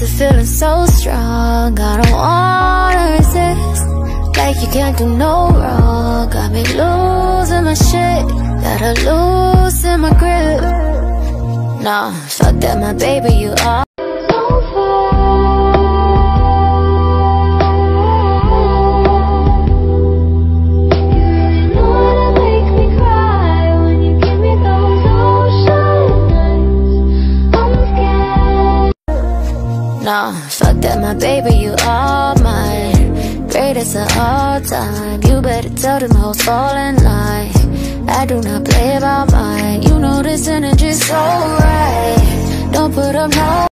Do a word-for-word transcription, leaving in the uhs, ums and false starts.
the feeling so strong, I don't wanna resist. Like you can't do no wrong. Got me losing my shit, gotta loosen my grip. Nah, fuck that, my baby, you are. Nah, fuck that, my baby, you are mine. Greatest of all time. You better tell them hoes fall in line. I do not play about mine. You know this energy's so right. Don't put up no